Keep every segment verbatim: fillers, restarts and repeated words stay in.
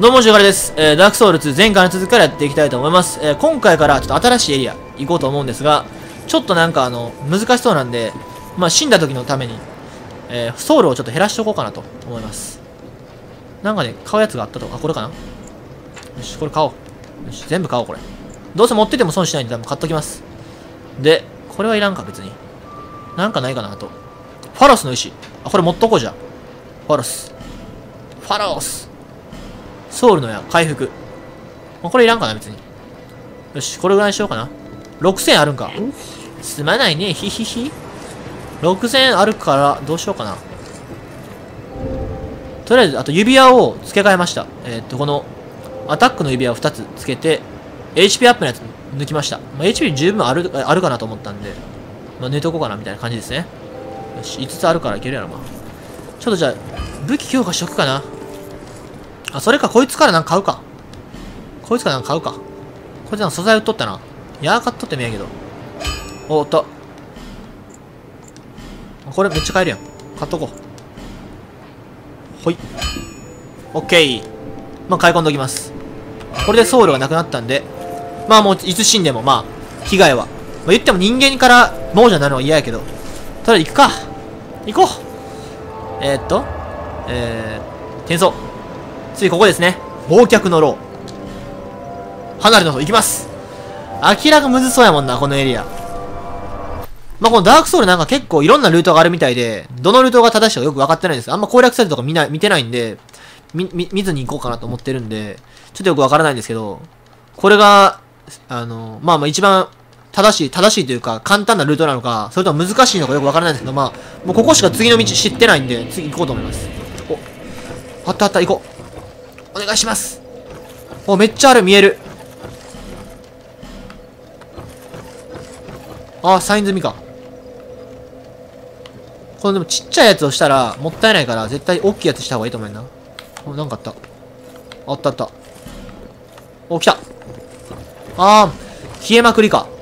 どうも、ジュガレです。えー、ダークソウルツー前回の続きからやっていきたいと思います。えー、今回からちょっと新しいエリア行こうと思うんですが、ちょっとなんかあの、難しそうなんで、まあ死んだ時のために、えー、ソウルをちょっと減らしておこうかなと思います。なんかね、買うやつがあったと。あ、これかな。よし、これ買おう。よし、全部買おう、これ。どうせ持ってても損しないんで多分買っときます。で、これはいらんか、別に。なんかないかな、あと。ファロスの石。あ、これ持っとこうじゃ。ファロス。ファロス。ソウルの矢、回復。これいらんかな、別に。よし、これぐらいにしようかな。ろくせんあるんか。すまないね、ひひひ。ろくせんあるから、どうしようかな。とりあえず、あと指輪を付け替えました。えー、っと、この、アタックの指輪をふたつ付けて、エイチピー アップのやつ抜きました。まあ、エイチピー 十分ある、あるかなと思ったんで、まあ、抜いとこうかな、みたいな感じですね。よし、いつつあるからいけるやろ、まあ。ちょっとじゃあ、武器強化しとくかな。あ、それか、こいつからなんか買うか。こいつからなんか買うか。こいつなんか素材売っとったな。いやー、買っとってもええけど。おっと。これめっちゃ買えるやん。買っとこう。ほい。オッケー。まあ、買い込んどきます。これでソウルがなくなったんで、まあもう、いつ死んでも、まあ、被害は。まあ、言っても人間から亡者になるのは嫌やけど。とりあえず行くか。行こう。えー、っと、えー、転送。次ここですね。忘却の牢。離れの方行きます。明らかむずそうやもんな、このエリア。まあ、このダークソウルなんか結構いろんなルートがあるみたいで、どのルートが正しいかよく分かってないんです。あんま攻略サイトとか見ない、見てないんで、み、み、見ずに行こうかなと思ってるんで、ちょっとよく分からないんですけど、これが、あの、まあまあ一番正しい、正しいというか簡単なルートなのか、それとも難しいのかよく分からないんですけど、まあ、もうここしか次の道知ってないんで、次行こうと思います。お、あったあった、行こう。お願いします。お、めっちゃある、見える。あ、サイン済みか。これでもちっちゃいやつをしたら、もったいないから、絶対大きいやつした方がいいと思うな。お、なんかあった。あったあった。お、来た。あー、消えまくりか。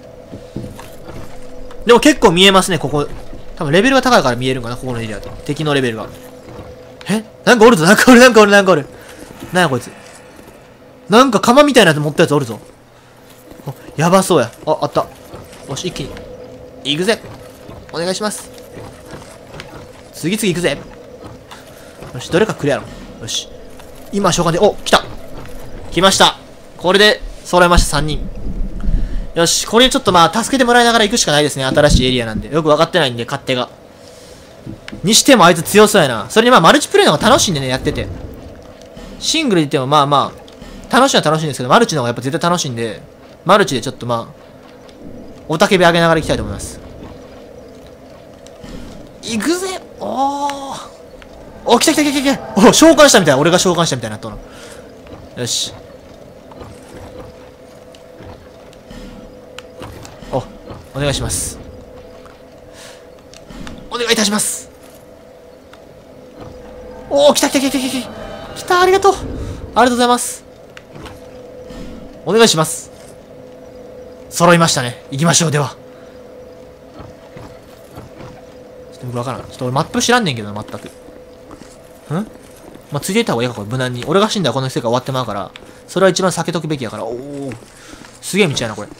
でも結構見えますね、ここ。多分レベルが高いから見えるんかな、ここのエリアで。敵のレベルが。え、なんかおるぞ、なんかおる、なんかおる、なんかおる。なんやこいつ。なんか釜みたいなやつ持ったやつおるぞ。やばそうや。あ、あった。よし、一気に。行くぜ。お願いします。次々行くぜ。よし、どれか来るやろ。よし。今、召喚で、お、来た。来ました。これで、揃えました、さんにん。よし、これちょっとまあ、助けてもらいながら行くしかないですね。新しいエリアなんで。よく分かってないんで、勝手が。にしてもあいつ強そうやな。それにまあ、マルチプレイの方が楽しいんでね、やってて。シングルで言ってもまあまあ、楽しいのは楽しいんですけど、マルチの方がやっぱ絶対楽しいんで、マルチでちょっとまあ、おたけび上げながら行きたいと思います。行くぜ。おー。お、来た来た来た来た。お、召喚したみたいな。俺が召喚したみたいになったの。よし。お、お願いします。お願いいたします。おー、来た来た来た来た来た。来た、ありがとう。ありがとうございます。お願いします。揃いましたね。行きましょう、では。ちょっと僕わからん。ちょっと俺マップ知らんねんけどな、全く。んまあ、ついていった方がいいか、これ、無難に。俺が死んだらこの世界終わってまうから、それは一番避けとくべきやから。おお。すげえ道やな、これ。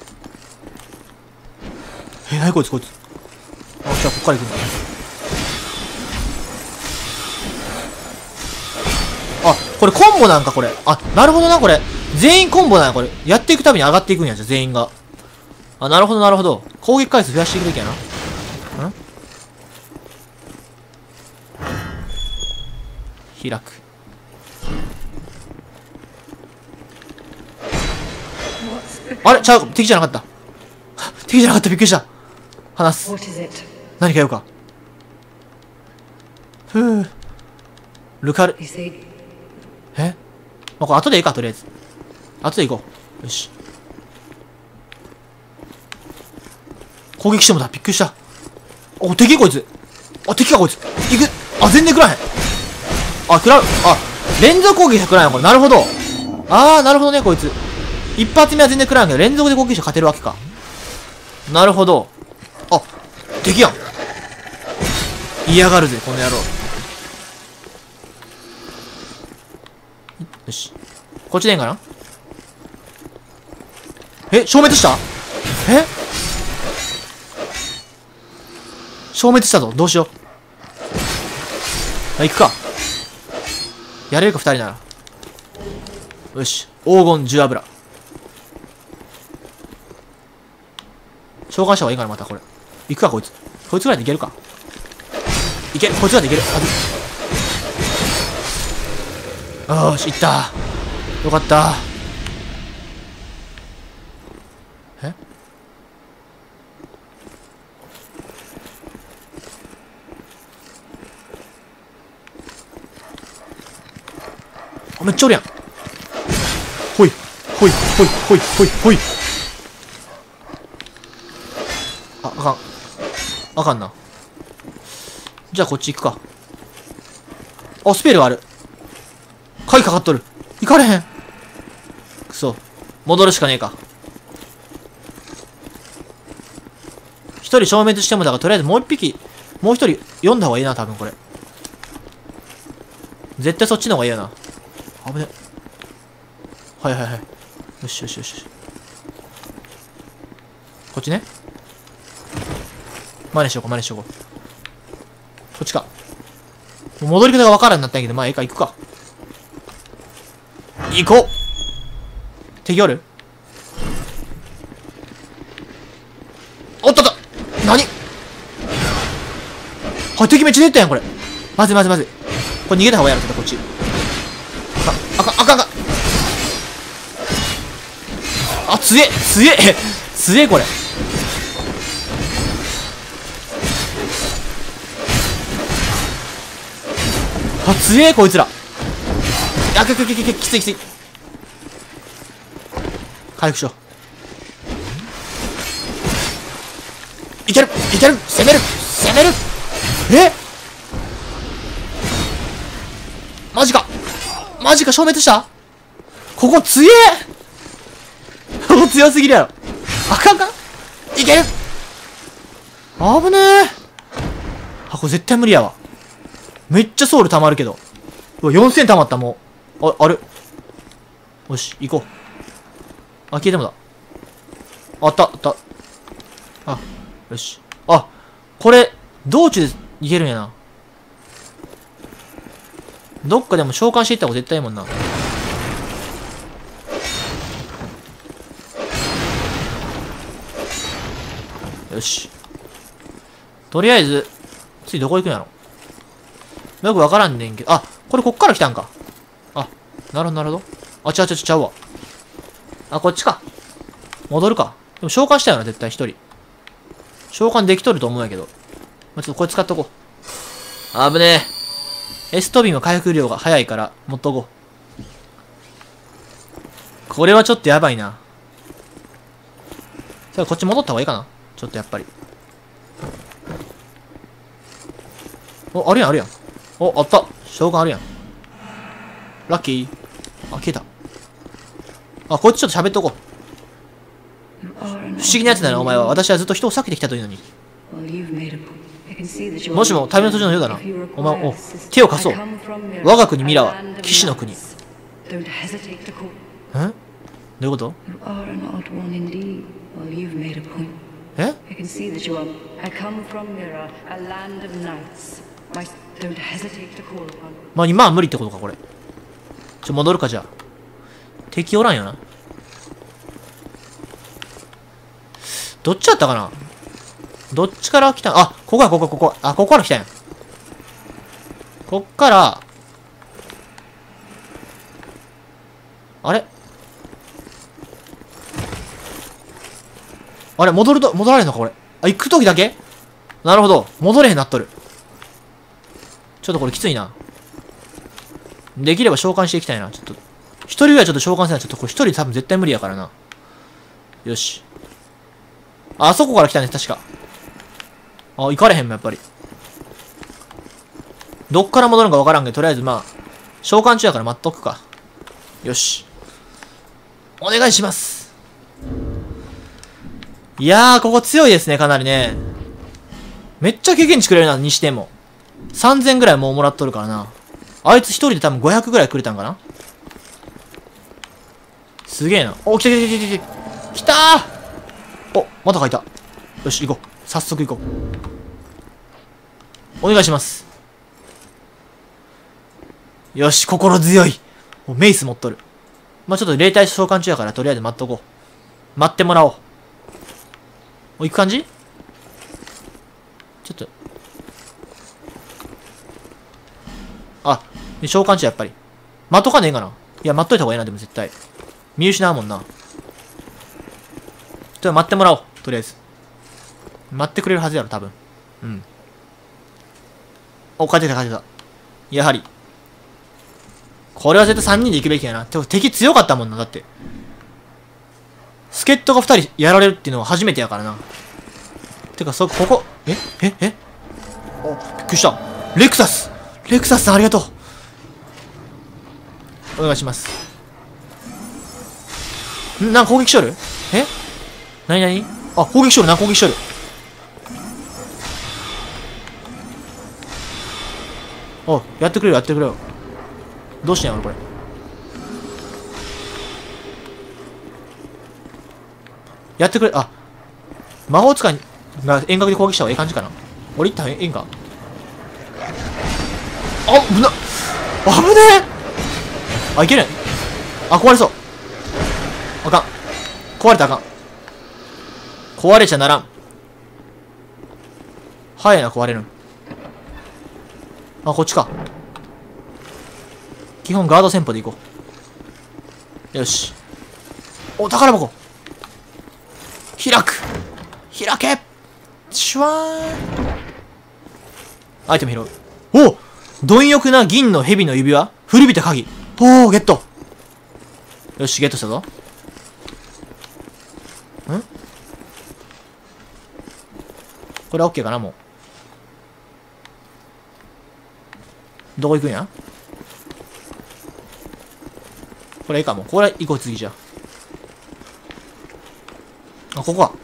え、なにこいつ、こいつ。あ、じゃあ、こっから行くんだ。あ、これコンボなんか、これ。あ、なるほどな、これ。全員コンボなんや、これ。やっていくたびに上がっていくんや、じゃあ、全員が。あ、なるほど、なるほど。攻撃回数増やしていくべきやな。ん開く。あれちゃう、敵じゃなかった。敵じゃなかった、びっくりした。話す。何か言うか。ふぅ。ルカル。え、まあ、これ後でいいか、とりあえず。後で行こう。よし。攻撃してもだ、びっくりした。お、敵こいつ。あ、敵かこいつ。行く。あ、全然食らへん。あ、食らう。あ、連続攻撃食らうやん、これ。なるほど。あー、なるほどね、こいつ。一発目は全然食らうんけど、連続で攻撃して勝てるわけか。なるほど。あ、敵やん。嫌がるぜ、この野郎。 よし。こっちでいいんかな。え、消滅した？え？消滅したぞ。どうしよう。あ、行くか。やれるか、二人なら。よし。黄金十油。召喚した方がいいかな、またこれ。行くか、こいつ。こいつぐらいでいけるか。いける。こいつぐらいでいける。あよし、行った。よかった。えあ、めっちゃおるやん。ほい。ほい、ほい、ほい、ほい、ほい。あ、あかん。あかんな。じゃあこっち行くか。あ、スペルある。鍵かかっとる。行かれへん。くそ。戻るしかねえか。一人消滅してもだから、とりあえずもう一匹、もう一人読んだ方がいいな、多分これ。絶対そっちの方がいいよな。危ね。はいはいはい。よしよしよし。こっちね。真似しようか、真似しようか。こっちか。戻り方がわからんなったんやけど、まあええか、行くか。行こう。敵おる？おっとっと何？はい、敵めっちゃ出たやん、これ。まずいまずいまずい。これ逃げた方がいいやろ、こっち。あかん、あかん、あかん、あかん。あ、強え、強え、強え、これ。あ、強え、こいつら。あ、きききききついきつい。回復しよう。いけるいける攻める攻めるえマジかマジか消滅した。ここ強えここ強すぎるやろ。あかんかいける危ねえ。あ、これ絶対無理やわ。めっちゃソウル溜まるけど。うわ、よんせん溜まった、もう。あ、ある。よし、行こう。あ、消えてもだ。あった、あった。あ、よし。あ、これ、道中で行けるんやな。どっかでも召喚していった方が絶対いいもんな。よし。とりあえず、次どこ行くんやろ。よくわからんねんけど、あ、これこっから来たんか。あ、なるほど、なるほど。あ、ちゃうちゃうちゃうわ。あ、こっちか。戻るか。でも召喚したよな、絶対一人。召喚できとると思うんやけど。まあ、ちょっとこれ使っとこう。あぶねえ。エストビンは回復量が早いから、持っとこう。これはちょっとやばいな。さあ、こっち戻った方がいいかな。ちょっとやっぱり。お、あるやん、あるやん。お、あった。召喚あるやん。ラッキー。あ、消えた。あ、こっちちょっと喋っとこう。不思議なやつだな、お前は。私はずっと人を避けてきたというのに。もしも旅の途中のようだな。お前、お、手を貸そう。我が国ミラは、騎士の国。ん？どういうこと？え？まあ、今は無理ってことか、これ。ちょ、戻るか、じゃあ。敵おらんよな。どっちだったかな。どっちから来た？あ、ここや、ここ、ここ。あ、ここから来たんや。こっから、あれあれ戻ると、戻られんのか、これ。あ、行くときだけ？なるほど。戻れへんなっとる。ちょっとこれきついな。できれば召喚していきたいな。ちょっと。一人ぐらいちょっと召喚せない。ちょっとこれ一人多分絶対無理やからな。よし。あ、あそこから来たね、確か。あ、行かれへんもん、やっぱり。どっから戻るのかわからんけど、とりあえずまあ、召喚中やから待っとくか。よし。お願いします。いやー、ここ強いですね、かなりね。めっちゃ経験値くれるな、にしても。さんぜんぐらいもうもらっとるからな。あいつ一人で多分ごひゃくぐらいくれたんかな。 すげえな。お、来た来た来た来た来たー。お、また書いた。よし、行こう。早速行こう。お願いします。よし、心強い。お、メイス持っとる。まあ、ちょっと霊体召喚中やから、とりあえず待っとこう。待ってもらおう。お、行く感じ？ちょっと。あ、召喚中やっぱり。待っとかねえかな。いや、待っといた方がいいな、でも絶対。見失うもんな。ちょっと待ってもらおう。とりあえず。待ってくれるはずやろ、多分。うん。お、帰ってきた、帰ってきた。やはり。これは絶対さんにんで行くべきやな。でも敵強かったもんな、だって。助っ人がふたりやられるっていうのは初めてやからな。てか、そ、ここ、えええお、びっくりした。レクサスレクサスさんありがとう。お願いします。んなんか攻撃しとるえなになにあ、攻撃しとるな、攻撃しとる。お、やってくれよ、やってくれよ。どうしてんやろ、これ。やってくれ、あ、魔法使いが遠隔で攻撃した方がええ感じかな。俺行ったらええんか。あ、危な、危ねえ。あ、いける。あ、壊れそう。あかん。壊れたらあかん。壊れちゃならん。早いな、壊れるん。あ、こっちか。基本ガード戦法で行こう。よし。お、宝箱開く開けシュワーンアイテム拾う。お貪欲な銀の蛇の指輪古びた鍵。おー、ゲット。よし、ゲットしたぞ。んこれは OK かな、もう。どこ行くんやこれいいかも。これ行こう、次じゃあ。あ、ここか。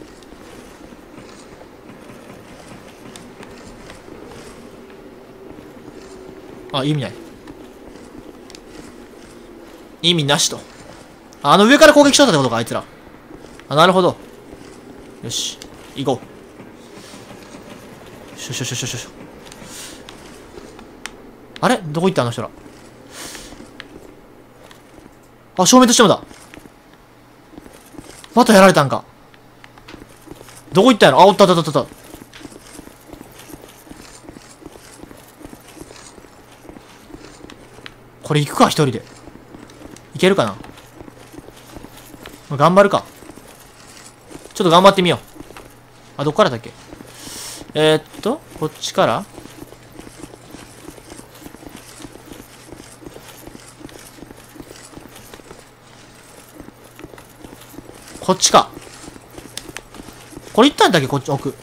あ、意味ない。意味なしと。あ、あの上から攻撃しとったってことか、あいつら。あ、なるほど。よし。行こう。しょしょしょしょしょしょ。あれどこ行ったあの人ら。あ、消滅してもだ。またやられたんか。どこ行ったんやろ。あ、おったおったおったおった。これ行くか、一人で。いけるかな。頑張るか。ちょっと頑張ってみよう。あ、どっからだっけ。えー、っと、こっちからこっちか。これ行ったんだっけこっち奥。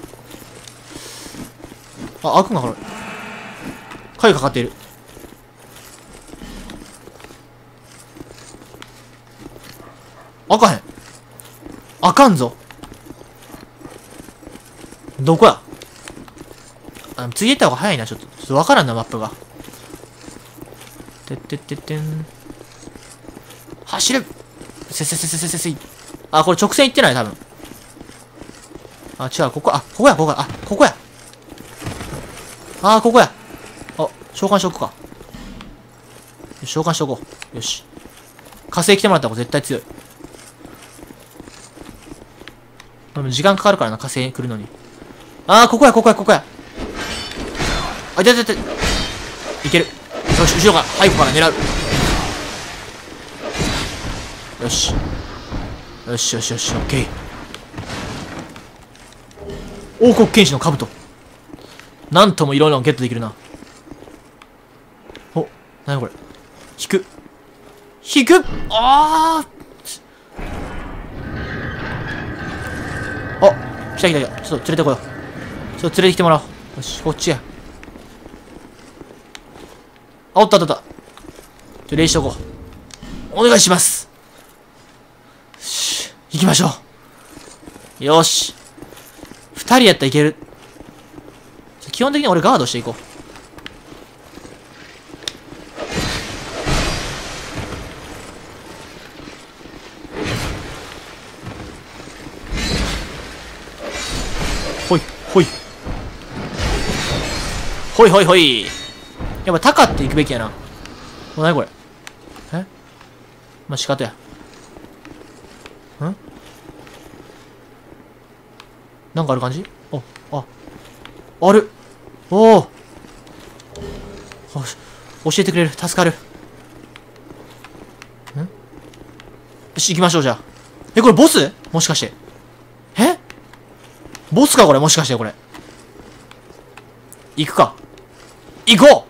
あ、開くんかこれ。鍵かかっている。開かへん。開かんぞ。どこや。あ、次行った方が早いな、ちょっと。ちょっとわからんな、マップが。てってってってん。走るせせせせせせせい。あ、これ直線行ってない、多分。あ、違う、ここ、あ、ここや、ここや、あ、ここや。あー、ここや。あ、召喚しとくか。召喚しとこう。よし。火星来てもらった方が絶対強い。でも時間かかるからな、火星来るのに。あー、ここや、ここや、ここや。あ、いたいたいた。いける。よし、後ろから、背後から狙う。よし。よしよしよし、オッケー。王国剣士の兜。なんともいろいろゲットできるな。お、なにこれ。引く。引くあーあ、来た来た来た。ちょっと連れてこよう。ちょっと連れてきてもらおう。よし、こっちや。あ、おったおったおった。ちょ、礼しとこう。お願いします。行きましょう。よし。二人やったらいける。基本的に俺ガードしていこう。 ほいほいほい。やっぱタカって行くべきやな。なにこれ。えまあ、仕方や。んなんかある感じ？お、あ。ある。おお。よし。教えてくれる。助かる。んよし、行きましょう、じゃあ。え、これボス？もしかして。えボスかこれ、もしかしてこれ。行くか。行こう。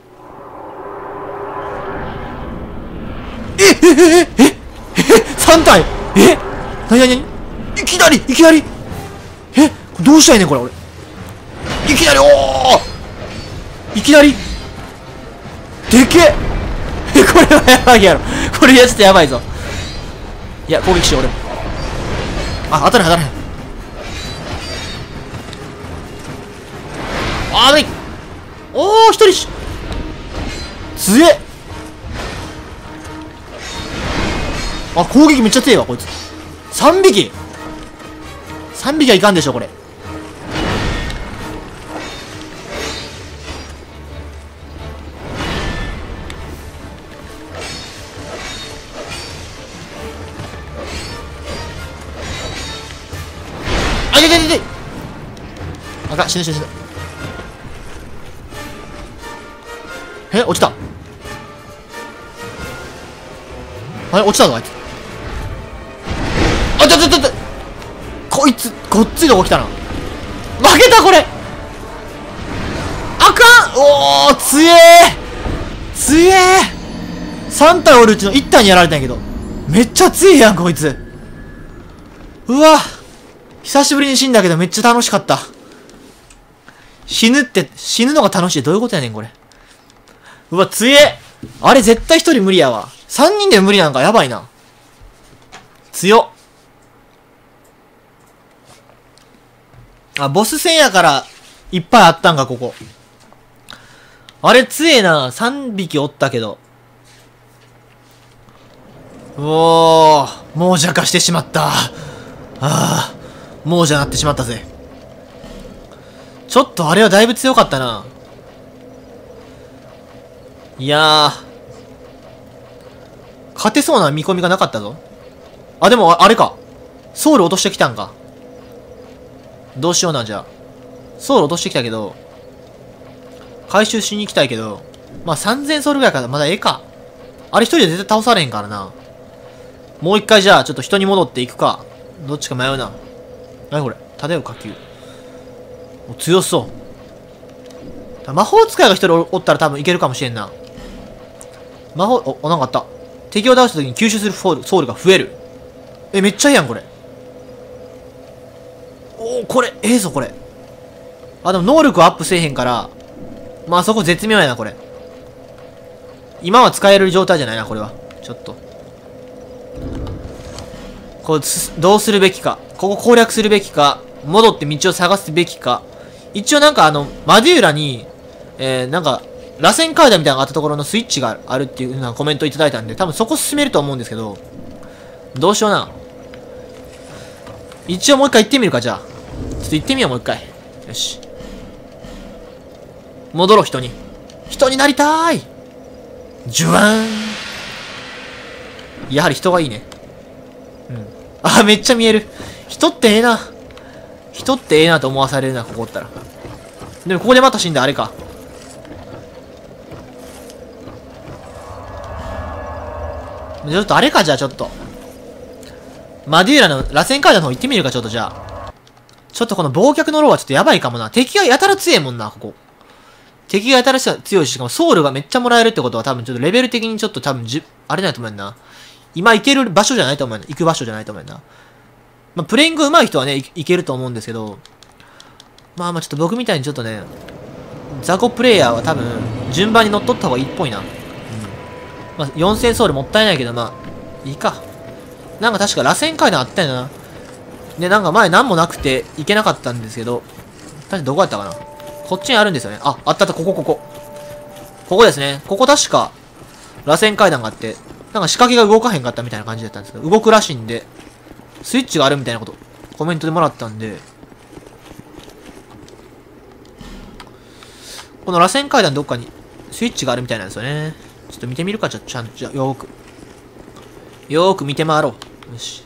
ええええええさん体えなになになにいきなりいきなりえどうしたいねんこれ俺。いきなりおおいきなりでけええこれはやばいやろ。これちょっとやばいぞ。いや攻撃しよう俺も。あ当たらへん当たらへん。あー危ない。おお一人し強え。あ攻撃めっちゃ強いわこいつ。さんびきさんびきはいかんでしょこれ。あいててててあかん死ぬ死ぬ死ぬ。え落ちた。あれ落ちたぞあいつ。あちょちょちょちょこいつごっついとこ来たな。負けたこれ。あかん。おお強え強え。さん体おるうちのいち体にやられたんやけどめっちゃ強いやんこいつ。うわ久しぶりに死んだけどめっちゃ楽しかった。死ぬって死ぬのが楽しいってどういうことやねんこれ。うわ強え。あれ絶対ひとり無理やわ。さんにんで無理なんかやばいな。強っ。あ、ボス戦やから、いっぱいあったんか、ここ。あれ、強えな。さんびきおったけど。うおー、亡者化してしまった。ああ、亡者になってしまったぜ。ちょっとあれはだいぶ強かったな。いやー。勝てそうな見込みがなかったぞ。あ、でも、あれか。ソウル落としてきたんか。どうしような、じゃあ。ソウル落としてきたけど、回収しに行きたいけど、まあ、さんぜんソウルぐらいからまだええか。あれ一人で絶対倒されへんからな。もう一回じゃあ、ちょっと人に戻っていくか。どっちか迷うな。なにこれ漂う火球。お、強そう。魔法使いが一人おったら多分いけるかもしれんな。魔法、お、お、なんかあった。敵を倒した時に吸収するソウル、ソウルが増える。え、めっちゃいいやん、これ。おお、これ、ええぞ、これ。あ、でも能力はアップせえへんから、まあそこ絶妙やな、これ。今は使える状態じゃないな、これは。ちょっと。こう、どうするべきか。ここ攻略するべきか。戻って道を探すべきか。一応なんかあの、マデューラに、えー、なんか、螺旋階段みたいなのがあったところのスイッチがあるっていう風なコメントいただいたんで、多分そこ進めると思うんですけど、どうしような。一応もう一回行ってみるか、じゃあ。ちょっと行ってみよう、もう一回。よし。戻ろう、人に。人になりたーい。ジュワーン。やはり人がいいね。うん。あ、めっちゃ見える。人ってええな。人ってええなと思わされるな、ここおったら。でもここでまた死んだ、あれか。ちょっとあれか、じゃあちょっと。マデューラの螺旋階段の方行ってみるか、ちょっとじゃあ。ちょっとこの忘却のローはちょっとやばいかもな。敵がやたら強いもんな、ここ。敵がやたら強いし、しかもソウルがめっちゃもらえるってことは多分ちょっとレベル的にちょっと多分じゅ、あれないと思うんだな。今行ける場所じゃないと思うんだ。行く場所じゃないと思うんだな。まあ、プレイング上手い人はね、いけると思うんですけど、まあまあちょっと僕みたいにちょっとね、雑魚プレイヤーは多分、順番に乗っ取った方がいいっぽいな。うん。まあ、よんせんソウルもったいないけど、まあ、いいか。なんか確か螺旋階段あったよな。で、なんか前何もなくて行けなかったんですけど、確かどこやったかな。こっちにあるんですよね。あ、あったあった、ここここ。ここですね。ここ確か、螺旋階段があって、なんか仕掛けが動かへんかったみたいな感じだったんですけど、動くらしいんで、スイッチがあるみたいなこと、コメントでもらったんで、 この螺旋階段どっかにスイッチがあるみたいなんですよね。ちょっと見てみるか、じゃあ、ちゃんと、じゃあ、よーく。よーく見て回ろう。よし。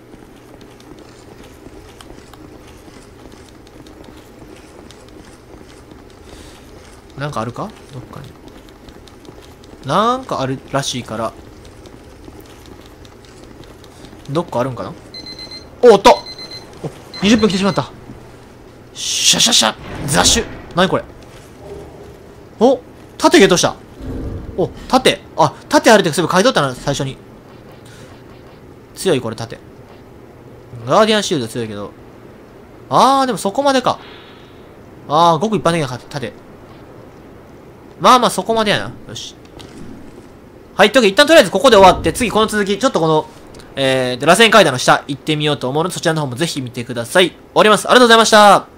なんかあるかどっかに。なんかあるらしいから。どっかあるんかな。お、おっとお、にじゅっぷん来てしまった。シャシャシャザッシュ。なにこれ。お、盾ゲットした。お、盾。あ、盾あるってすぐ書いとったな、最初に。強いこれ盾。ガーディアンシールド強いけど。あー、でもそこまでか。あー、ごく一般的な盾。まあまあそこまでやな。よし。はい、というわけで一旦とりあえずここで終わって、次この続き、ちょっとこの、えー、螺旋階段の下行ってみようと思うので、そちらの方もぜひ見てください。終わります。ありがとうございました。